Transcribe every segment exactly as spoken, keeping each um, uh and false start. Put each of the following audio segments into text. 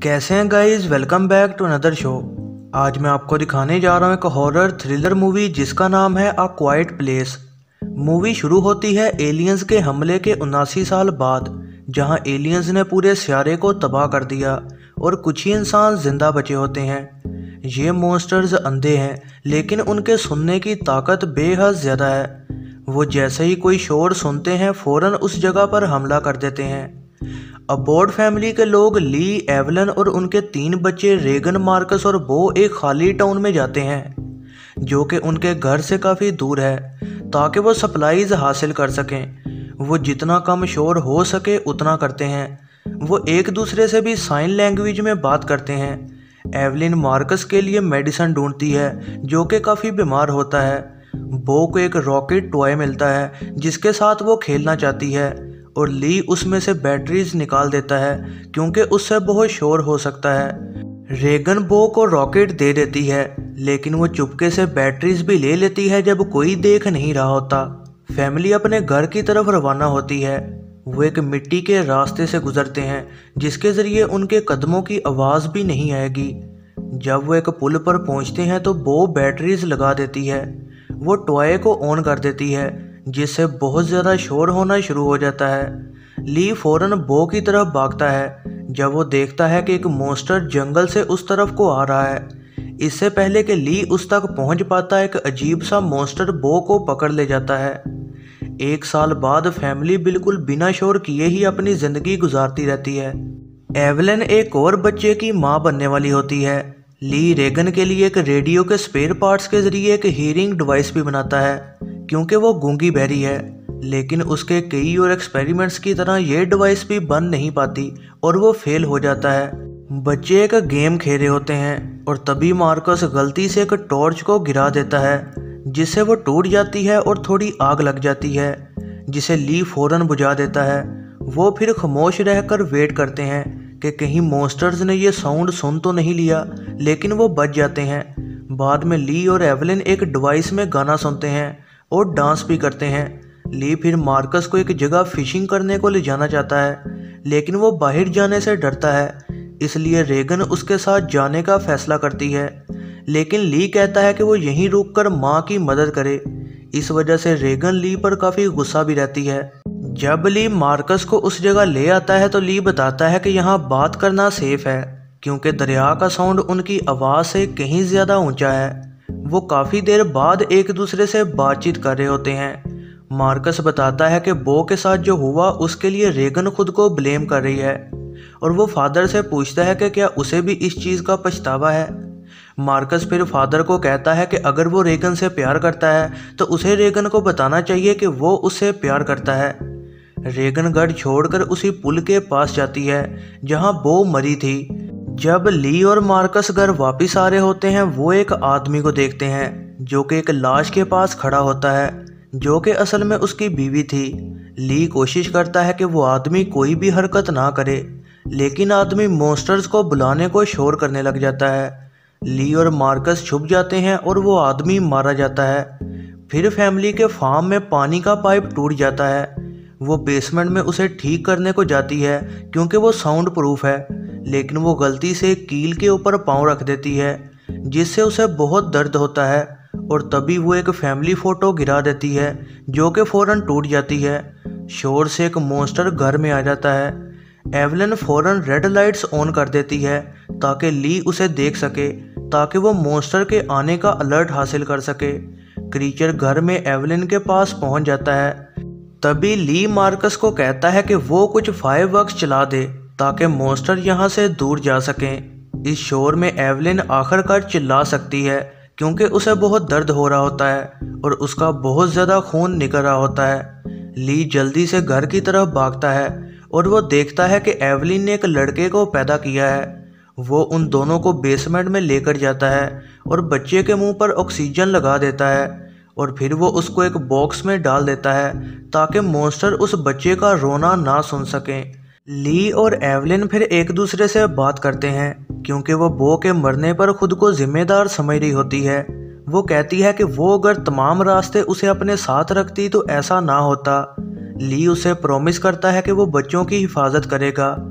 कैसे हैं guys, welcome back to another show. आज मैं आपको दिखाने जा रहा हूँ एक हॉरर थ्रिलर मूवी जिसका नाम है अ क्वाइट प्लेस। मूवी शुरू होती है एलियंस के हमले के उनासी साल बाद, जहां एलियंस ने पूरे सियारे को तबाह कर दिया और कुछ ही इंसान जिंदा बचे होते हैं। ये मॉन्स्टर्स अंधे हैं लेकिन उनके सुनने की ताकत बेहद ज़्यादा है। वो जैसे ही कोई शोर सुनते हैं फ़ौरन उस जगह पर हमला कर देते हैं। अबोर्ड फैमिली के लोग ली, एवलन और उनके तीन बच्चे रेगन, मार्कस और बो एक खाली टाउन में जाते हैं जो कि उनके घर से काफ़ी दूर है, ताकि वो सप्लाईज हासिल कर सकें। वो जितना कम शोर हो सके उतना करते हैं। वो एक दूसरे से भी साइन लैंग्वेज में बात करते हैं। एवलिन मार्कस के लिए मेडिसिन ढूंढती है जो कि काफ़ी बीमार होता है। बो को एक रॉकेट टॉय मिलता है जिसके साथ वो खेलना चाहती है और ली उसमें से बैटरीज निकाल देता है क्योंकि उससे बहुत शोर हो सकता है। रेगन बो को रॉकेट दे देती है लेकिन वो चुपके से बैटरीज भी ले लेती है जब कोई देख नहीं रहा होता। फैमिली अपने घर की तरफ रवाना होती है। वो एक मिट्टी के रास्ते से गुजरते हैं जिसके ज़रिए उनके कदमों की आवाज़ भी नहीं आएगी। जब वो एक पुल पर पहुंचते हैं तो बो बैटरीज लगा देती है। वो टॉय को ऑन कर देती है जिससे बहुत ज़्यादा शोर होना शुरू हो जाता है। ली फ़ौरन बो की तरफ भागता है जब वो देखता है कि एक मॉन्स्टर जंगल से उस तरफ को आ रहा है। इससे पहले कि ली उस तक पहुंच पाता, एक अजीब सा मॉन्स्टर बो को पकड़ ले जाता है। एक साल बाद फैमिली बिल्कुल बिना शोर किए ही अपनी ज़िंदगी गुजारती रहती है। एवलन एक और बच्चे की माँ बनने वाली होती है। ली रेगन के लिए एक रेडियो के स्पेयर पार्ट्स के ज़रिए एक हीयरिंग डिवाइस भी बनाता है क्योंकि वो गूंगी बहरी है, लेकिन उसके कई और एक्सपेरिमेंट्स की तरह ये डिवाइस भी बन नहीं पाती और वो फेल हो जाता है। बच्चे एक गेम खेल रहे होते हैं और तभी मार्कस गलती से एक टॉर्च को गिरा देता है जिससे वो टूट जाती है और थोड़ी आग लग जाती है जिसे ली फ़ौरन बुझा देता है। वो फिर खामोश रहकर वेट करते हैं कि कहीं मॉन्स्टर्स ने ये साउंड सुन तो नहीं लिया, लेकिन वो बच जाते हैं। बाद में ली और एवलिन एक डिवाइस में गाना सुनते हैं और डांस भी करते हैं। ली फिर मार्कस को एक जगह फिशिंग करने को ले जाना चाहता है लेकिन वो बाहर जाने से डरता है, इसलिए रेगन उसके साथ जाने का फैसला करती है। लेकिन ली कहता है कि वो यहीं रुककर माँ की मदद करे। इस वजह से रेगन ली पर काफ़ी गुस्सा भी रहती है। जब ली मार्कस को उस जगह ले आता है तो ली बताता है कि यहाँ बात करना सेफ है क्योंकि दरिया का साउंड उनकी आवाज़ से कहीं ज़्यादा ऊंचा है। वो काफ़ी देर बाद एक दूसरे से बातचीत कर रहे होते हैं। मार्कस बताता है कि बो के साथ जो हुआ उसके लिए रेगन खुद को ब्लेम कर रही है और वो फादर से पूछता है कि क्या उसे भी इस चीज़ का पछतावा है। मार्कस फिर फादर को कहता है कि अगर वो रेगन से प्यार करता है तो उसे रेगन को बताना चाहिए कि वो उससे प्यार करता है। रेगन घर छोड़कर उसी पुल के पास जाती है जहां बो मरी थी। जब ली और मार्कस घर वापस आ रहे होते हैं वो एक आदमी को देखते हैं जो कि एक लाश के पास खड़ा होता है जो कि असल में उसकी बीवी थी। ली कोशिश करता है कि वो आदमी कोई भी हरकत ना करे, लेकिन आदमी मॉन्स्टर्स को बुलाने को शोर करने लग जाता है। ली और मार्कस छुप जाते हैं और वो आदमी मारा जाता है। फिर फैमिली के फार्म में पानी का पाइप टूट जाता है। वो बेसमेंट में उसे ठीक करने को जाती है क्योंकि वो साउंड प्रूफ है, लेकिन वो गलती से कील के ऊपर पाँव रख देती है जिससे उसे बहुत दर्द होता है और तभी वो एक फैमिली फ़ोटो गिरा देती है जो कि फ़ौरन टूट जाती है। शोर से एक मॉन्स्टर घर में आ जाता है। एवलन फ़ौरन रेड लाइट्स ऑन कर देती है ताकि ली उसे देख सके, ताकि वो मॉन्स्टर के आने का अलर्ट हासिल कर सके। क्रीचर घर में एवलिन के पास पहुंच जाता है। तभी ली मार्कस को कहता है कि वो कुछ फायरवर्क्स चला दे ताकि मॉन्स्टर यहाँ से दूर जा सकें। इस शोर में एवलिन आखिरकार चिल्ला सकती है क्योंकि उसे बहुत दर्द हो रहा होता है और उसका बहुत ज़्यादा खून निकल रहा होता है। ली जल्दी से घर की तरफ भागता है और वो देखता है कि एवलिन ने एक लड़के को पैदा किया है। वो उन दोनों को बेसमेंट में लेकर जाता है और बच्चे के मुंह पर ऑक्सीजन लगा देता है और फिर वो उसको एक बॉक्स में डाल देता है ताकि मॉन्स्टर उस बच्चे का रोना ना सुन सकें। ली और एवलिन फिर एक दूसरे से बात करते हैं क्योंकि वो बो के मरने पर खुद को जिम्मेदार समझ रही होती है। वो कहती है कि वो अगर तमाम रास्ते उसे अपने साथ रखती तो ऐसा ना होता। ली उसे प्रॉमिस करता है कि वो बच्चों की हिफाजत करेगा।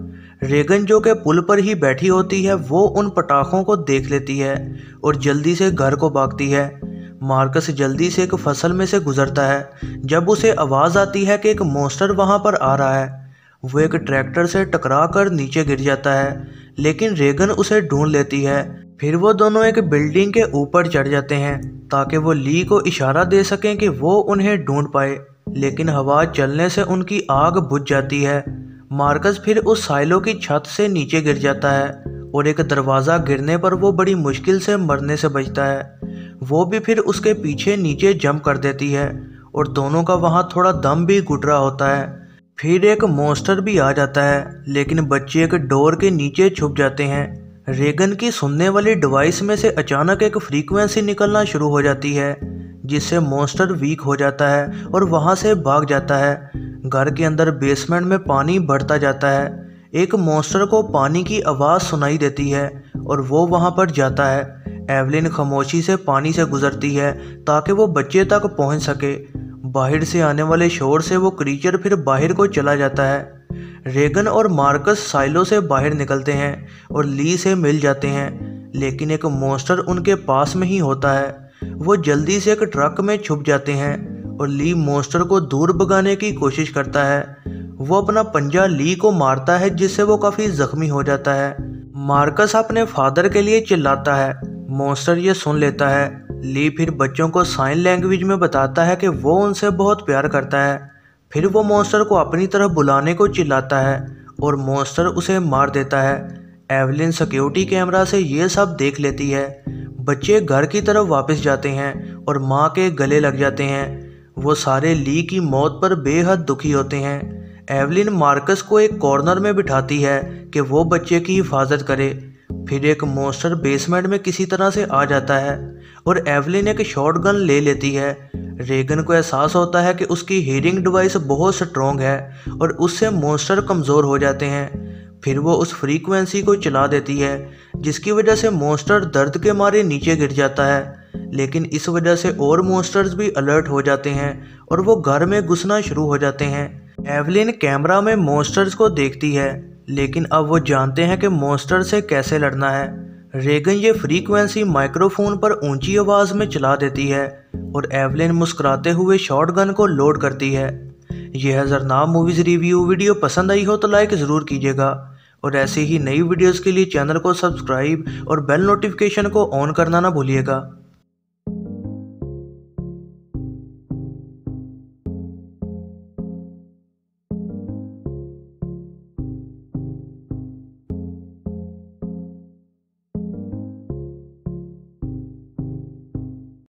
रेगन जो कि पुल पर ही बैठी होती है वो उन पटाखों को देख लेती है और जल्दी से घर को भागती है। मार्कस जल्दी से एक फसल में से गुजरता है जब उसे आवाज़ आती है कि एक मॉन्स्टर वहां पर आ रहा है। वो एक ट्रैक्टर से टकरा कर नीचे गिर जाता है, लेकिन रेगन उसे ढूंढ लेती है। फिर वो दोनों एक बिल्डिंग के ऊपर चढ़ जाते हैं ताकि वो ली को इशारा दे सकें कि वो उन्हें ढूंढ पाए, लेकिन हवा चलने से उनकी आग बुझ जाती है। मार्कस फिर उस साइलो की छत से नीचे गिर जाता है और एक दरवाज़ा गिरने पर वो बड़ी मुश्किल से मरने से बचता है। वो भी फिर उसके पीछे नीचे जंप कर देती है और दोनों का वहाँ थोड़ा दम भी घुट रहा होता है। फिर एक मॉन्स्टर भी आ जाता है, लेकिन बच्चे एक डोर के नीचे छुप जाते हैं। रेगन की सुनने वाली डिवाइस में से अचानक एक फ्रीक्वेंसी निकलना शुरू हो जाती है जिससे मॉन्स्टर वीक हो जाता है और वहाँ से भाग जाता है। घर के अंदर बेसमेंट में पानी बढ़ता जाता है। एक मॉन्स्टर को पानी की आवाज़ सुनाई देती है और वो वहाँ पर जाता है। एवलिन खामोशी से पानी से गुजरती है ताकि वो बच्चे तक पहुँच सके। बाहर से आने वाले शोर से वो क्रीचर फिर बाहर को चला जाता है। रेगन और मार्कस साइलो से बाहर निकलते हैं और ली से मिल जाते हैं, लेकिन एक मॉन्स्टर उनके पास में ही होता है। वो जल्दी से एक ट्रक में छुप जाते हैं और ली मॉन्स्टर को दूर भगाने की कोशिश करता है। वो अपना पंजा ली को मारता है जिससे वो काफ़ी जख्मी हो जाता है। मार्कस अपने फादर के लिए चिल्लाता है। मॉन्स्टर ये सुन लेता है। ली फिर बच्चों को साइन लैंग्वेज में बताता है कि वो उनसे बहुत प्यार करता है। फिर वो मॉन्स्टर को अपनी तरफ बुलाने को चिल्लाता है और मॉन्स्टर उसे मार देता है। एवलिन सिक्योरिटी कैमरा से ये सब देख लेती है। बच्चे घर की तरफ वापस जाते हैं और माँ के गले लग जाते हैं। वो सारे ली की मौत पर बेहद दुखी होते हैं। एवलिन मार्कस को एक कॉर्नर में बिठाती है कि वो बच्चे की हिफाजत करे। फिर एक मॉन्स्टर बेसमेंट में किसी तरह से आ जाता है और एवलिन एक शॉटगन ले लेती है। रेगन को एहसास होता है कि उसकी हीरिंग डिवाइस बहुत स्ट्रॉन्ग है और उससे मॉन्स्टर कमज़ोर हो जाते हैं। फिर वो उस फ्रीक्वेंसी को चला देती है जिसकी वजह से मॉन्स्टर दर्द के मारे नीचे गिर जाता है, लेकिन इस वजह से और मॉन्स्टर्स भी अलर्ट हो जाते हैं और वो घर में घुसना शुरू हो जाते हैं। एवलिन कैमरा में मॉन्स्टर्स को देखती है, लेकिन अब वो जानते हैं कि मॉन्स्टर से कैसे लड़ना है। रेगन ये फ्रीक्वेंसी माइक्रोफोन पर ऊंची आवाज़ में चला देती है और एवलिन मुस्कुराते हुए शॉटगन को लोड करती है। यह है ज़रनाब मूवीज़ रिव्यू। वीडियो पसंद आई हो तो लाइक ज़रूर कीजिएगा और ऐसे ही नई वीडियोस के लिए चैनल को सब्सक्राइब और बेल नोटिफिकेशन को ऑन करना ना भूलिएगा।